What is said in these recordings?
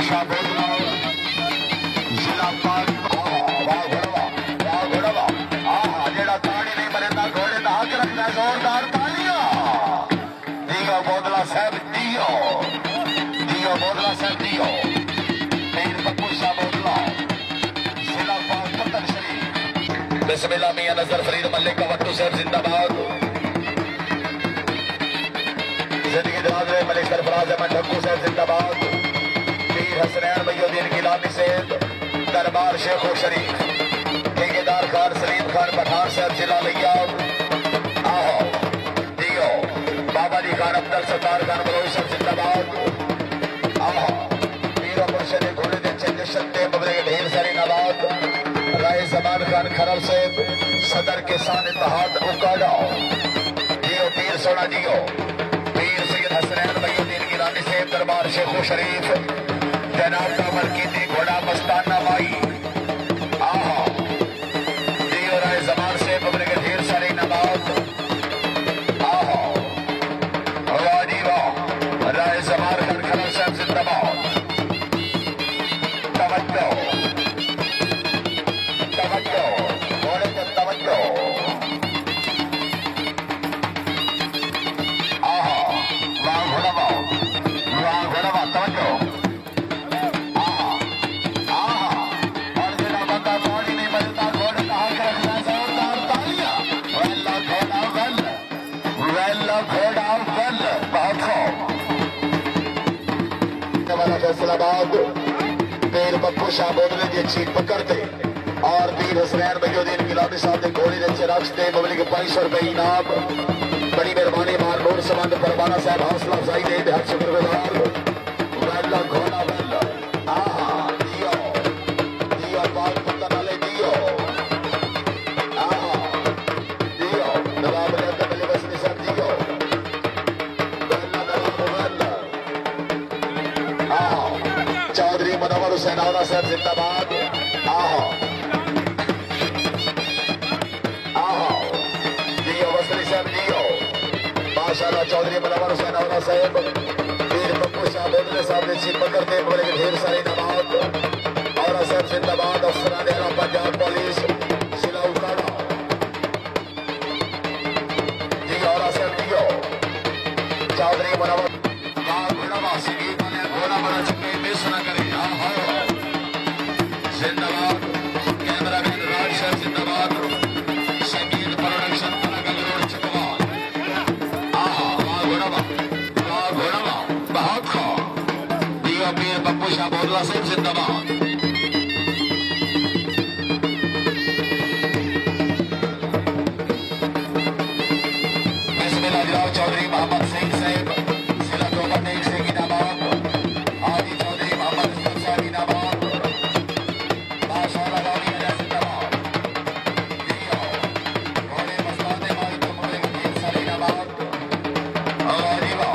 बिस्मिल्लाह मियां नजर फरीद मलिक का वट्टू साहब जिंदाबाद। जिंदगी दराज रहे मलिक सरफराज अहमद ढक्कू साहब जिंदाबाद। पीर हसनैन मईउद्दीन गिलानी सेठ दरबार शेखो शरीफ ठेकेदार खान सलीम खान पठान साहब जिला लिया। आओ दियो बाबा जी खान अब्दुल सत्तार खान बलोई साहब जिंदाबाद। आओ पीर मुर्शद घोड़े दे चंद शत्ते बबले के ढेर सारी नवाब राय जमान खान खरल से सदर किसान इत्तेहाद उकाड़ा जियो पीर सोना जियो पीर सैयद हसनैन मईउद्दीन गिलानी से दरबार शेखो शरीफ जनाब कामर की घोड़ा मस्ताना माई। आहा जियो राय जमान से बबले के ढेर सारी नवाब। आहा वाह जी वाह राय जमान खान खरल साहब जिंदाबाद। फैसलाबाद पीर पप्पू शाह बोदले की अच्छी पकड़ते और पीर हसनैन मईउद्दीन गिलानी साहब के घोड़ी नीचे रखते पब्लिक 500 रुपए इनाम। बड़ी मेहरबानी मार नूर समंद परवाना साहब हौसला अफजाई दे बेहद शुक्रगुजार। वेला घोड़ा वेला आहा दियो दियो बाल पत्ता डाले दियो आहा दियो नवाब लेते मिले बसनी साहब दियो वेला नवाब वेला आहा चौधरी मनोवर हुसैन औरा साहब जिंदाबाद। आहा आहा दियो बसनी साहब दियो माशाल्लाह चौधरी मनोवर हुसैन औरा साहब पीर पप्पू शाह बोदले साहब ने अच्छी पकड़ते बोले के ढेर सारी नवाब औरा साहब जिंदाबाद। अफसरान आला पंजाब पुलिस जिला उकाड़ा जी औरा साहब दियो चौधरी मनोवर घोड़ा बना चुके मिस न करे। जिंदाबाद कैमरा मैन राज साहब जिंदाबाद। संगीत प्रोडक्शन कलाकार रोड चकवाल। आहा वाह घोड़ा बहुत खो दियो पीर पप्पू शाह बोदला साहब जिंदाबाद। बिस्मिल्लाह जनाब चौधरी मोहम्मद सिंह साहब जिला चौबा देख से गिनाबाद। आदि चौधरी मोहम्मद सिंह साहब गिनाबाद। माशाल्लाह गाड़ी है जिंदाबाद। दियो घोड़े मस्ताने माई तो मुझे ढेर सारी नवाब और वाह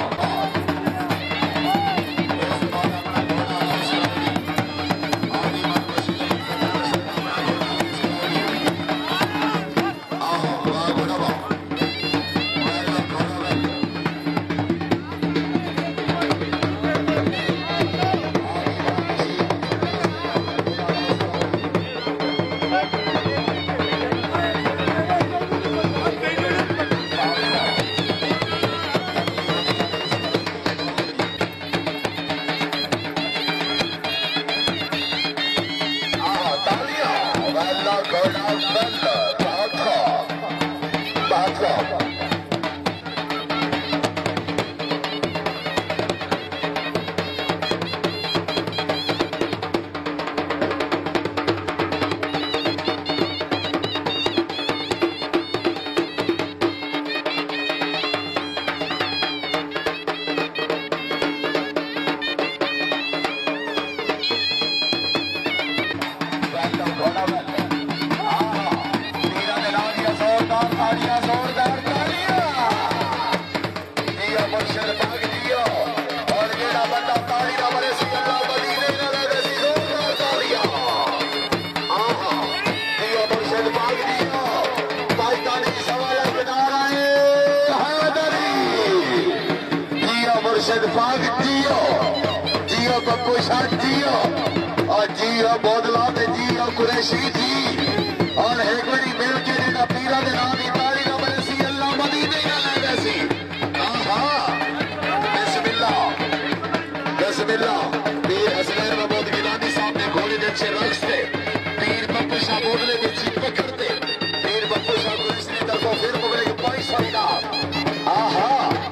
शाह जियो और जियो बोदला ते जियो कुरैशी जी और एक बड़ी मिल के जेड़ा पीरा दे नाम दी तारी ना बरसी अल्लाह मदीने ना ले वैसी हां बिस्मिल्लाह बिस्मिल्लाह पीर हसनैन महमूद गिलानी साहब ने घोड़े दे अच्छे रक्स थे पीर बप्पू शाह बोदले में चिप पकड़ते पीर बप्पू शाह को इसने तरफों फिर मुगले के 500 इनाम आहा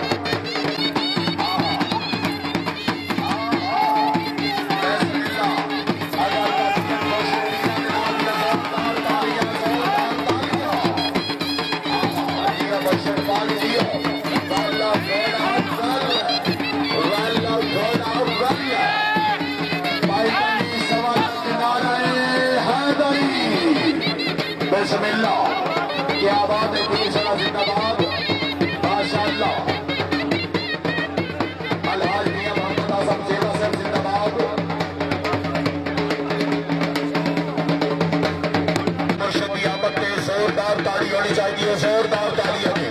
बिस्मिल्लाह क्या बात है पीर सना जिंदाबाद माशाअल्लाह अलहाज मियां मोहम्मद आजम जेवा साहब जिंदाबाद मुर्शिद की आमद पे जोरदार ताली होनी चाहिए जोरदार ताली होनी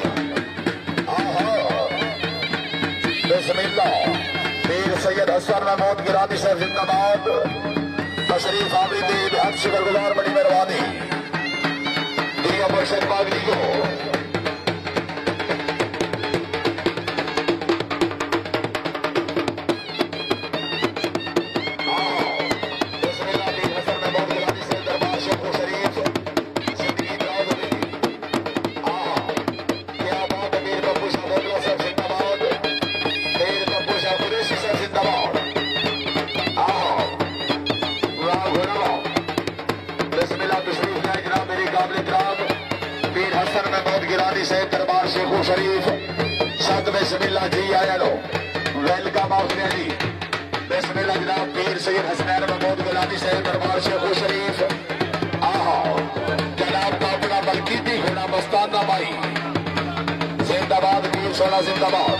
बिस्मिल्लाह पीर सैयद हसन महमूद गिलानी साहब जिंदाबाद तशरीफ आमरी दे बेहद शुक्रगुजार बड़ी मेहरबानी मुर्शिद पागली को दरबार शेखो शरीफ सद बिस्मिल्लाह जी आया लो वेलकम आपने जी बिस्मिल्लाह जनाब पीर सैयद हसनैन महमूद गिलानी साहब दरबार शेखो शरीफ आहा जनाब काफिला बल्कीती घोड़ा मस्ताना भाई जिंदाबाद पीर सोना जिंदाबाद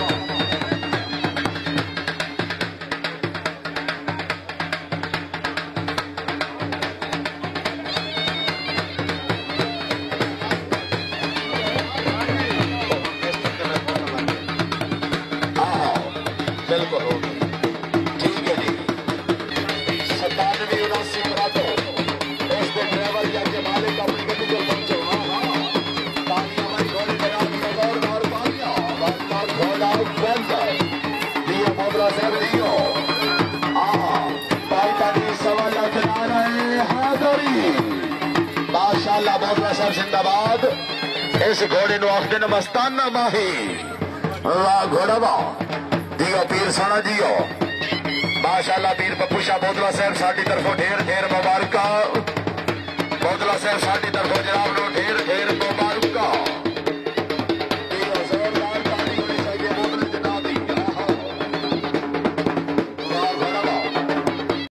बिल्कुल ठीक है जी 97 तो उसके ड्राइवर या के मालिक अपनी गड्डी को पहुंचो तालियां भाई घोड़े बना दिया और तालियां घोड़ा बंद दियो मोबरा साहब दियो भाई ताली सवाल चला रहे हाजरी माशाअल्लाह मोबरा साहब जिंदाबाद इस घोड़े नु आखदे ने मस्ताना माही वाह घोड़ा वाह जियो पीर सोना जियो माशाअल्लाह पीर बप्पू शाह बोदला साहब साडी तरफों ढेर ढेर मुबारक बोदला साहब साडी तरफों जनाब नो ढेर